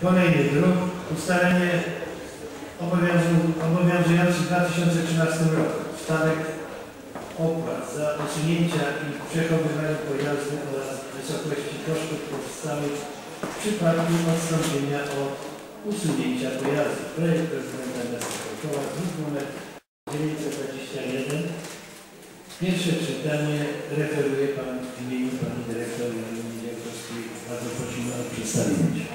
Kolejny druk. Ustalenie obowiązujących w 2013 roku stawek opłat za usunięcia i przechowywanie pojazdu oraz wysokości kosztów powstałych w przypadku odstąpienia od usunięcia pojazdu. Projekt prezydenta miasta Krakowa, druk nr 921. Pierwsze czytanie referuje Pan w imieniu Pani Dyrektor Janiny Dziękowskiej. Bardzo prosimy o przedstawienie się.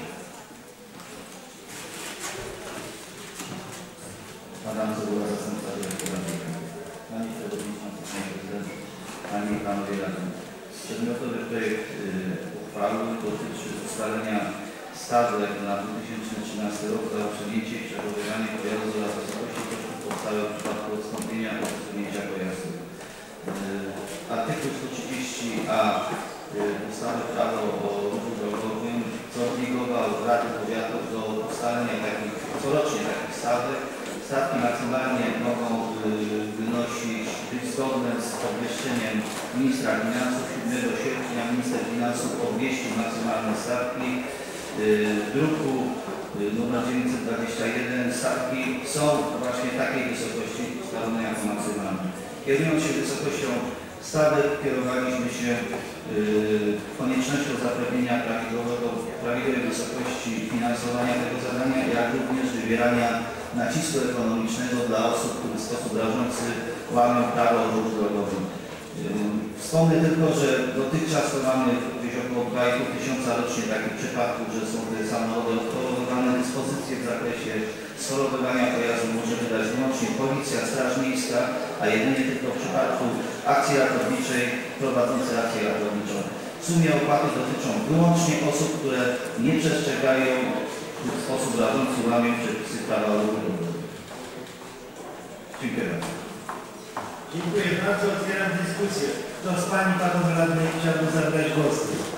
Adam Zoboła, zastępca dyrektora. Pani Przewodnicząca, Pani Prezydent, Panie i Panowie Radni. Przedmiotowy projekt uchwały dotyczy ustalenia stawek na 2013 rok za usunięcie i przechowywanie pojazdu oraz wysokości kosztów powstałych w przypadku odstąpienia od usunięcia pojazdu. Artykuł 130a ustawy Prawo o ruchu drogowym zobligował Rady Powiatów do ustalenia corocznie takich stawek. Stawki maksymalnie mogą być zgodne z obwieszczeniem ministra finansów. 7 sierpnia minister finansów obwieścił maksymalne stawki. W druku nr 921 stawki są właśnie takiej wysokości ustalone jako maksymalne. Kierując się wysokością stawek, kierowaliśmy się koniecznością zapewnienia prawidłowej wysokości finansowania tego zadania, jak również wywierania nacisku ekonomicznego dla osób, które w sposób rażący łamią prawo o ruchu drogowym. Wspomnę tylko, że dotychczas to mamy gdzieś około 2,5 tysiąca rocznie takich przypadków, że są te samochody odchorowywane. Dyspozycje w zakresie schorowywania pojazdu może wydać wyłącznie Policja, Straż Miejska, a jedynie tylko w przypadku akcji ratowniczej prowadzącej akcję ratowniczą. W sumie opłaty dotyczą wyłącznie osób, które nie przestrzegają w sposób rażący łamią przepisy prawa o ruchu drogowym. Dziękuję bardzo. Dziękuję bardzo. Otwieram dyskusję. Kto z Pani i Panów Radnych chciałby zabrać głos?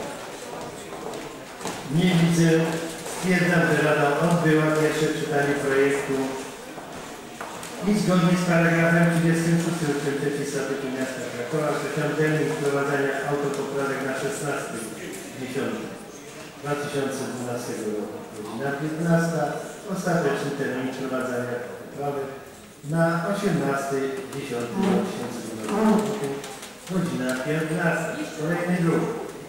Nie widzę. Stwierdzam, że Rada odbyła pierwsze czytanie projektu i zgodnie z paragrafem 36 ust. 3 Statutu Miasta Krakowa określam termin wprowadzania autopoprawek na 16.10.2012 roku. Godzina 15. Ostateczny termin wprowadzania poprawek na 18.10.2012 roku. Godzina 15. Kolejny druk.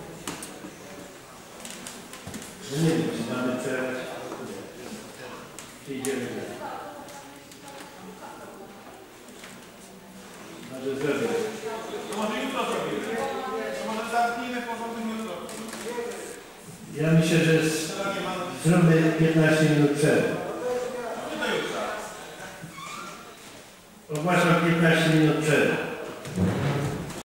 No nie wiem, czy mamy przerwać. Czy idziemy dalej? Może zrobię. To może jutro zrobimy. To może zamknijmy porządek jutro. Ja myślę, że zróbmy 15 minut przerwy. Do jutra. Ogłaszam 15 minut przerwy.